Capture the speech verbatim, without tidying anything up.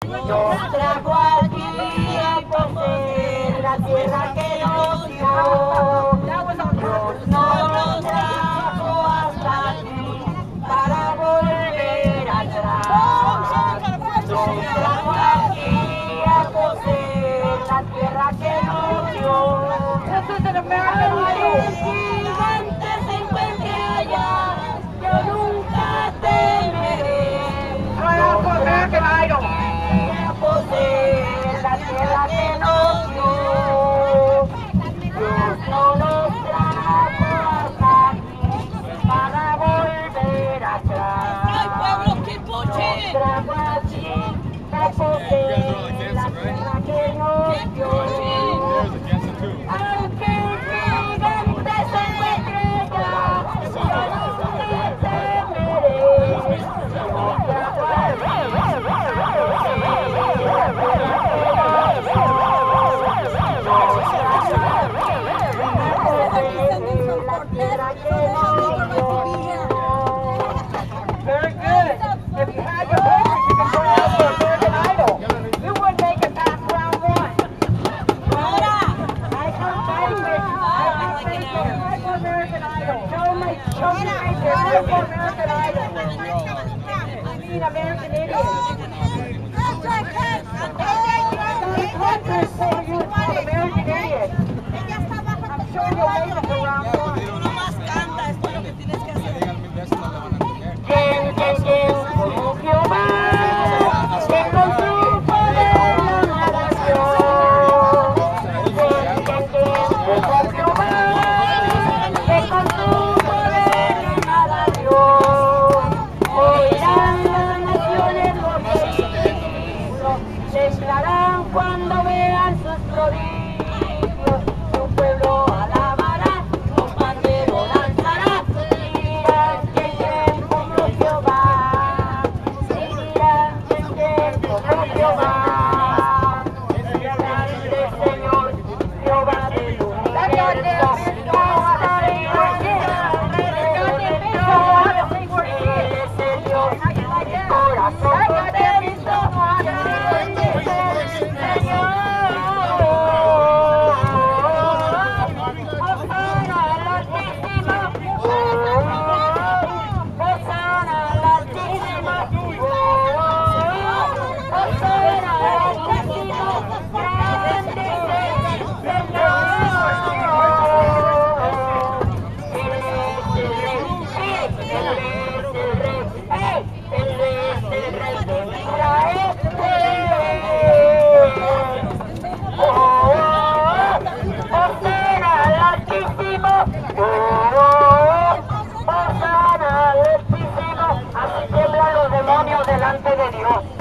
Nos trajo aquí a poseer la tierra que nos dio. Dios no nos trajo hasta aquí para volver atrás. Nos trajo aquí a poseer la tierra que nos dio. This is an American Idol. Gigante se encuentre allá, yo nunca temeré. Try out for American Idol. La tierra que nos dio, Dios no nos trajo hasta aquí para volver atrás. Nos trajo aquí a poseer la tierra que nos dio. Aunque el gigante se encuentre allá, yo nunca temeré. Nos trajo aquí Very good. If you had your papers, you could try out for American Idol. You would make it past round one. I come back with, I come back for American Idol. Show me, show me your papers for American Idol. I mean American Idiot. Contest for you called American Idiot. I'm sure you'll make it to round one. ¿Quién, quién, quién como Jehová? Que con su poder la nación. ¿Quién, quién, quién como Jehová? Que con su poder nada dio. Oirán las naciones los prodigios, temblarán cuando vean sus prodigios. Su pueblo alabará, con pandero lanzará. Dirán quién, quién como Jehová. Dirán quién, quién como Jehová. El grande Señor, Jehová del universo. Él es el Dios, el corazón contento. Así tiemblan los demonios delante de Dios.